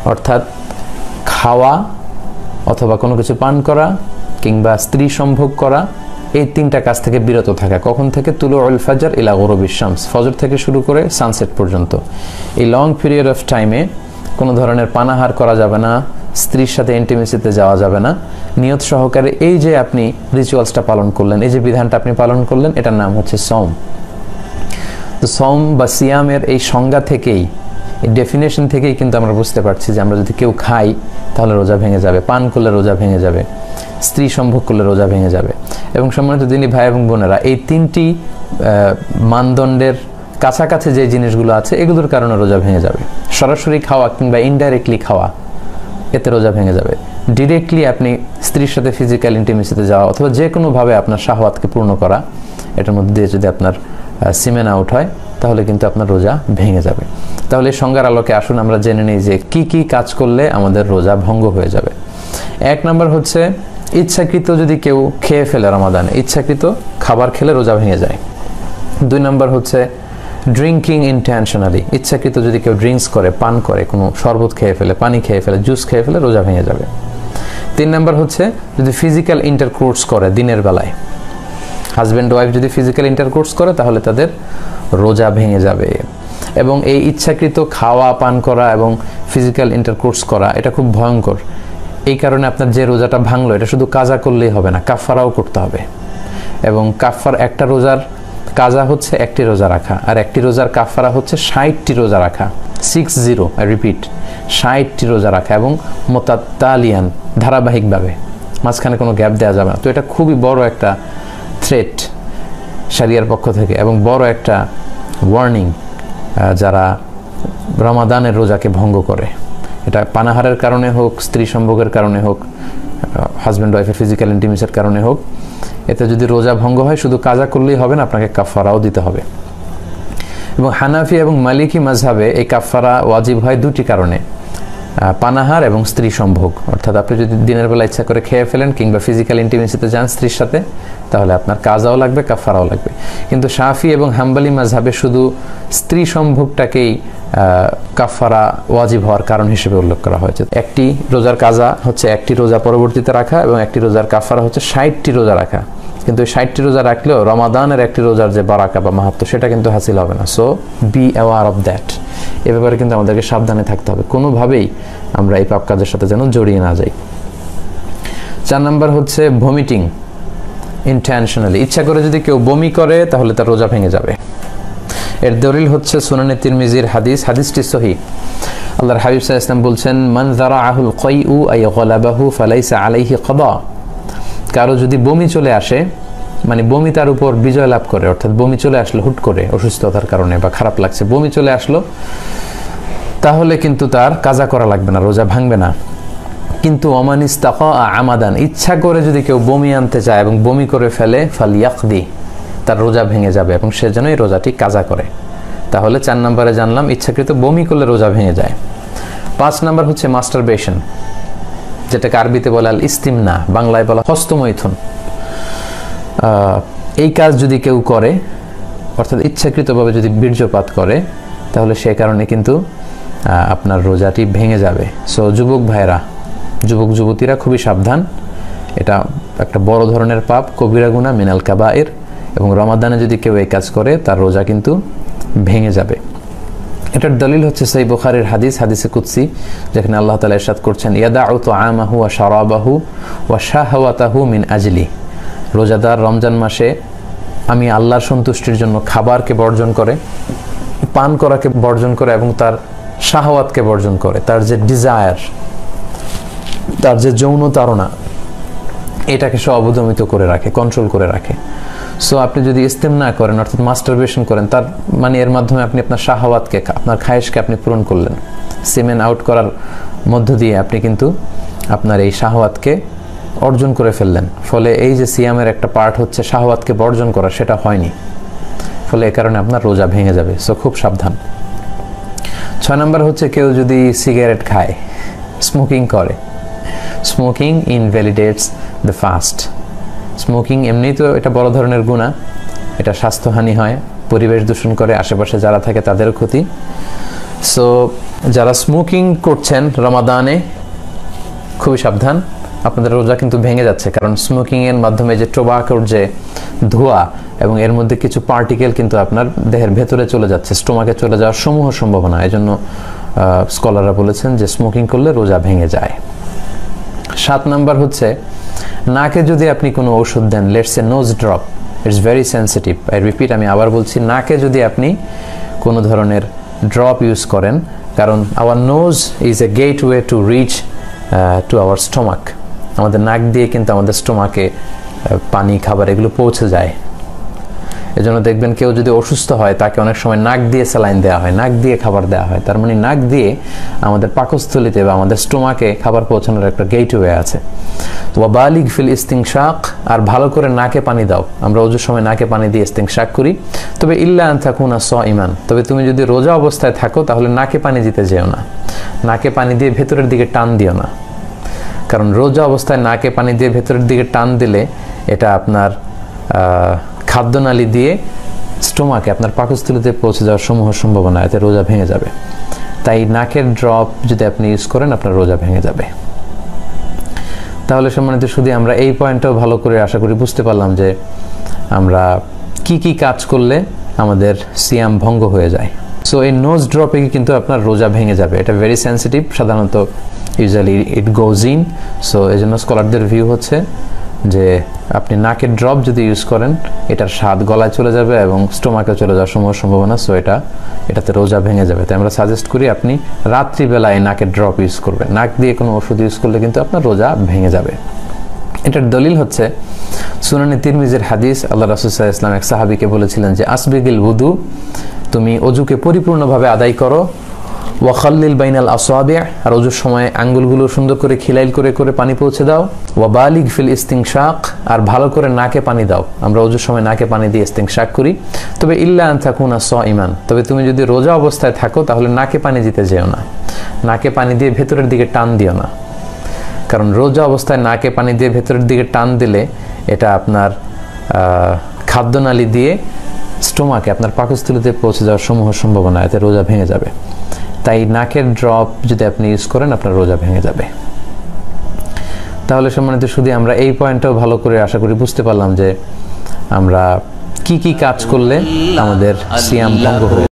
অর্থাৎ খাওয়া অথবা কোনো কিছু পান করা কিংবা স্ত্রী সম্ভোগ করা, এই তিনটা কাজ থেকে বিরত থাকা। কখন থেকে? তুলুউল ফাজর ইলা গুরুবিশ শামস, ফজর থেকে শুরু করে সানসেট পর্যন্ত এই লং পিরিয়ড অফ টাইমে কোনো ধরনের পানাহার করা যাবে না, স্ত্রীর সাথে ইন্টিমেসিতে যাওয়া যাবে না। নিয়ত সহকারে এই যে আপনি রিচুয়ালসটা পালন করলেন, এই যে বিধানটা আপনি পালন করলেন, এটার নাম হচ্ছে সওম। তো সওম বা সিয়ামের এই সংজ্ঞা থেকেই, এই ডেফিনেশন থেকেই কিন্তু আমরা বুঝতে পারছি যে আমরা যদি কেউ খাই তাহলে রোজা ভেঙে যাবে, পান করলে রোজা ভেঙে যাবে, স্ত্রী সম্ভোগ করলে রোজা ভেঙে যাবে। এবং সম্মানিত দিনী ভাই এবং বোনেরা, এই তিনটি মানদণ্ডের কাছাকাছি যে জিনিসগুলো আছে এগুলোর কারণে রোজা ভেঙে যাবে। সরাসরি খাওয়া কিংবা ইনডাইরেক্টলি খাওয়া, এতে রোজা ভেঙে যাবে। ডিরেক্টলি আপনি স্ত্রীর সাথে ফিজিক্যাল ইন্টিমেসিতে যাওয়া অথবা যে কোনোভাবে আপনার শাহওয়াতকে পূর্ণ করা, এটার মধ্যে দিয়ে যদি আপনার সিমেন আউট হয় তাহলে কিন্তু আপনার রোজা ভেঙে যাবে। তাহলে সংজ্ঞার আলোকে আসুন আমরা জেনে নিই যে কি কি কাজ করলে আমাদের রোজা ভঙ্গ হয়ে যাবে। এক নম্বর হচ্ছে ইচ্ছাকৃত যদি কেউ খেয়ে ফেলে রমাদানে, ইচ্ছাকৃত খাবার খেলে রোজা ভেঙে যায়। দুই নম্বর হচ্ছে ড্রিঙ্কিং ইনটেনশনালি, ইচ্ছাকৃত যদি কেউ ড্রিঙ্কস করে, পান করে, কোনো শরবত খেয়ে ফেলে, পানি খেয়ে ফেলে, জুস খেয়ে ফেলে, রোজা ভেঙে যাবে। তিন নম্বর হচ্ছে যদি ফিজিক্যাল ইন্টারকোর্স করে দিনের বেলায়, হাজব্যান্ড ওয়াইফ যদি ফিজিক্যাল ইন্টারকোর্স করে তাহলে তাদের রোজা ভেঙে যাবে। এবং এই ইচ্ছাকৃত খাওয়া, পান করা এবং ফিজিক্যাল ইন্টারকোর্স করা এটা খুব ভয়ঙ্কর। এই কারণে আপনার যে রোজাটা ভাঙলো এটা শুধু কাজা করলেই হবে না, কাফারাও করতে হবে। এবং কাফার একটা রোজার কাজা হচ্ছে একটি রোজা রাখা, আর একটি রোজার কাফারা হচ্ছে 60টি রোজা রাখা, 60, আই রিপিট, 60টি রোজা রাখা এবং মোতাতালিয়ান, ধারাবাহিকভাবে, মাঝখানে কোনো গ্যাপ দেওয়া যাবে না। তো এটা খুবই বড় একটা থ্রেট শরিয়ার পক্ষ থেকে এবং বড় একটা ওয়ার্নিং যারা রমাদানের রোজাকে ভঙ্গ করে। এটা পানাহারের কারণে হোক, স্ত্রী সম্ভোগের কারণে হোক, হাজব্যান্ড ওয়াইফের ফিজিক্যাল ইন্টিমেসির কারণে হোক, এতে যদি রোজা ভঙ্গ হয় শুধু কাজা করলেই হবে না, আপনাকে কাফারাও দিতে হবে। এবং হানাফি এবং মালিকি মাযহাবে এই কাফারা ওয়াজিব হয় দুটি কারণে, পানাহার এবং স্ত্রী সম্ভোগ। অর্থাৎ আপনি যদি দিনের বেলা ইচ্ছা করে খেয়ে ফেলেন কিংবা ফিজিক্যাল ইন্টিমেসিতে যান স্ত্রীর সাথে, তাহলে আপনার কাজাও লাগবে, কাফারাও লাগবে। কিন্তু শাফি এবং হাম্বলি মাযহাবে শুধু স্ত্রী সম্ভোগটাকেই কাফারা ওয়াজিব হওয়ার কারণ হিসেবে উল্লেখ করা হয়েছে। একটি রোজার কাজা হচ্ছে একটি রোজা পরবর্তীতে রাখা এবং একটি রোজার কাফারা হচ্ছে 60টি রোজা রাখা। কিন্তু এই 60টি রোজা রাখলেও রমাদানের একটি রোজার যে বারাকা বা মাহাত্ম্য সেটা কিন্তু হাসিল হবে না। So be aware of that, এ ব্যাপারে কিন্তু আমাদেরকে সাবধানে থাকতে হবে, কোনোভাবেই আমরা এই পাপ কাজের সাথে যেন জড়িয়ে না যাই। 4 নম্বর হচ্ছে ভমিটিং ইনটেনশনালি, ইচ্ছা করে যদি কেউ বমি করে তাহলে তার রোজা ভেঙে যাবে। এর দলিল হচ্ছে সুনানে তিরমিজির হাদিস, হাদিসটি সহিহ। আল্লাহর হাবিব সাল্লাল্লাহু আলাইহি ওয়াসাল্লাম বলছেন, মান যারাআহুল কাইউ আই গালাবাহু ফালাইসা আলাইহি কাদা। কারো যদি বমি চলে আসে, মানে বমি তার উপর বিজয় লাভ করে, অর্থাৎ বমি চলে আসলো হুট করে অসুস্থতার কারণে বা খারাপ লাগছে, বমি চলে আসলো, তাহলে কিন্তু তার কাজা করা লাগবে না, রোজা ভাঙবে না। কিন্তু ওমান ইস্তাকা আমাদান, ইচ্ছা করে যদি কেউ বমি আনতে চায় এবং বমি করে ফেলে, ফালিয়াকদি, তার রোজা ভেঙে যাবে এবং সে যেন এই রোজাটি কাজা করে। তাহলে 4 নম্বরে জানলাম ইচ্ছাকৃত বমি করলে রোজা ভেঙে যায়। 5 নম্বর হচ্ছে মাস্টারবেশন, যেটাকে আরবিতে বলে আল ইস্তিমনা, বাংলায় বলা হস্তমৈথুন। এই কাজ যদি কেউ করে, অর্থাৎ ইচ্ছাকৃতভাবে যদি বীর্যপাত করে, তাহলে সে কারণে কিন্তু আপনার রোজাটি ভেঙে যাবে। সো যুবক ভাইরা, যুবক যুবতীরা খুবই সাবধান, এটা একটা বড় ধরনের পাপ, কবিরা গুনাহ মিনাল কাবায়ের, এবং রমাদানে যদি কেউ এই কাজ করে তার রোজা কিন্তু ভেঙে যাবে। এটার দলিল হচ্ছে সহিহ বুখারীর হাদিস, হাদিসে কুদসি, যেখানে আল্লাহ তাআলা ইরশাদ করছেন, ইয়াদাউ তুআমাহু ওয়া শারাবাহু ওয়া শাহওয়াতাহু মিন আজলি। রোজাদার রমজান মাসে আমি আল্লাহর সন্তুষ্টির জন্য খাবারকে বর্জন করে, পান করাকে বর্জন করে এবং তার শাহওয়াতকে বর্জন করে, তার যে ডিজায়ার, তার যে যৌন তাড়না, এটাকে সে অবদমিত করে রাখে, কন্ট্রোল করে রাখে। সো আপনি যদি ইস্তেমনা করেন, অর্থাৎ মাস্টারবেশন করেন, তার মানে এর মাধ্যমে আপনি আপনার শাহওয়াতকে, আপনার খায়েশকে আপনি পূরণ করলেন। সিমেন আউট করার মধ্য দিয়ে আপনি কিন্তু আপনার এই শাহওয়াতকে অর্জন করে ফেললেন। ফলে এই যে সিয়ামের একটা পার্ট হচ্ছে শাহওয়াতকে বর্জন করা, সেটা হয়নি, ফলে এ কারণে আপনার রোজা ভেঙে যাবে। সো খুব সাবধান। 6 নম্বর হচ্ছে কেউ যদি সিগারেট খায়, স্মোকিং করে, smoking invalidates the fast. Smoking এমনি তো এটা বড় ধরনের গুনাহ, এটা স্বাস্থ্যহানি হয়, পরিবেশ দূষণ করে, আশেপাশে যারা থাকে তাদেরও ক্ষতি। সো যারা স্মোকিং করছেন রমাদানে খুবই সাবধান, আপনাদের রোজা কিন্তু ভেঙে যাচ্ছে, কারণ স্মোকিং এর মাধ্যমে যে টোবাকোর যে ধোঁয়া এবং এর মধ্যে কিছু পার্টিকেল কিন্তু আপনার দেহের ভেতরে চলে যাচ্ছে, স্টোমাকে চলে যাওয়ার সমূহ সম্ভাবনা। এই জন্য স্কলাররা বলেছেন যে স্মোকিং করলে রোজা ভেঙে যায়। 7 নাম্বার হচ্ছে নাকে যদি আপনি কোনো ওষুধ দেন, let's a nose drop, it's very sensitive, I repeat, আমি আবার বলছি, নাকে যদি আপনি কোনো ধরনের ড্রপ ইউজ করেন, কারণ our nose is a gateway to reach to our stomach. আমাদের নাক দিয়ে কিন্তু আমাদের স্টোমাকে পানি, খাবার এগুলো পৌঁছে যায়। এজন্য দেখবেন কেউ যদি অসুস্থ হয় তাকে অনেক সময় নাক দিয়ে স্যালাইন দেওয়া হয়, নাক দিয়ে খাবার দেওয়া হয়। তার মানে নাক দিয়ে আমাদের পাকস্থলীতে বা আমাদের স্টোমাকে খাবার পৌঁছানোর একটা গেটওয়ে আছে। ওয়া বালিগ ফিল ইস্তিনশাক, আর ভালো করে নাকে পানি দাও। আমরা ওজুর সময় নাকে পানি দিয়ে ইস্তিনশাক করি। তবে ইল্লা আন তাকুনা সাইমান, তবে তুমি যদি রোজা অবস্থায় থাকো তাহলে নাকে পানি দিতে যেও না, নাকে পানি দিয়ে ভেতরের দিকে টান দিও না, কারণ রোজা অবস্থায় নাকে পানি দিয়ে ভেতরের দিকে টান দিলে এটা আপনার খাদ্যনালী দিয়ে স্টোমাকে, আপনার পাকস্থলীতে পৌঁছে যাওয়ার সমূহ সম্ভাবনা, এতে রোজা ভেঙে যাবে। তাই নাকের ড্রপ যদি আপনি ইউজ করেন আপনার রোজা ভেঙে যাবে। তাহলে সম্মানিত শুধু আমরা এই পয়েন্টটাও ভালো করে আশা করি বুঝতে পারলাম যে আমরা কি কি কাজ করলে আমাদের সিয়াম ভঙ্গ হয়ে যায়। সো এই নোজ ড্রপে কিন্তু আপনার রোজা ভেঙে যাবে, এটা ভেরি সেন্সিটিভ, সাধারণত usually it goes in. So এই জন্য স্কলারদের ভিউ হচ্ছে যে আপনি নাকের ড্রপ যদি ইউজ করেন এটার স্বাদ গলায় চলে যাবে এবং স্টোমাকে চলে যাওয়ার সম্ভাবনা, সো এটাতে রোজা ভেঙে যাবে। তাই আমরা সাজেস্ট করি আপনি রাত্রিবেলায় নাকের ড্রপ ইউজ করবেন, নাক দিয়ে কোনো ওষুধ ইউজ করলে কিন্তু আপনার রোজা ভেঙে যাবে। এটার দলিল হচ্ছে সুনানে তিরমিজির হাদিস, আল্লাহ রাসূল সাল্লাল্লাহু আলাইহি ওয়াসাল্লাম এক সাহাবীকে বলেছিলেন যে আসবিগিল wudu, তুমি ওযুকে পরিপূর্ণভাবে আদায় করো, ওয়া খাল্লিল বাইনাল আসাবি', আর ওযুর সময় আঙ্গুলগুলো সুন্দর করে খিলাইল করে করে পানি পৌঁছে দাও, ওয়া বালিগ ফিল ইস্তিনশাক, আর ভালো করে নাকে পানি দাও। আমরা ওযুর সময় নাকে পানি দিয়ে ইস্তিনশাক করি। তবে ইল্লা আন তাকুনা সাইমান, তবে তুমি যদি রোজা অবস্থায় থাকো তাহলে নাকে পানি দিতে যেও না, নাকে পানি দিয়ে ভেতরের দিকে টান দিও না, কারণ রোজা অবস্থায় নাকে পানি দিয়ে ভেতরের দিকে টান দিলে এটা আপনার খাদ্যনালী দিয়ে স্টোমাকে, আপনার পাকস্থলীতে পৌঁছে যাওয়ার সমূহ সম্ভাবনা, এতে রোজা ভেঙে যাবে। তাই নাকের ড্রপ যদি আপনি ইউজ করেন আপনার রোজা ভেঙে যাবে। তাহলে সম্মানিত শুধু আমরা এই পয়েন্টটাও ভালো করে আশা করি বুঝতে পারলাম যে আমরা কি কি কাজ করলে আমাদের সিয়াম ভঙ্গ হয়ে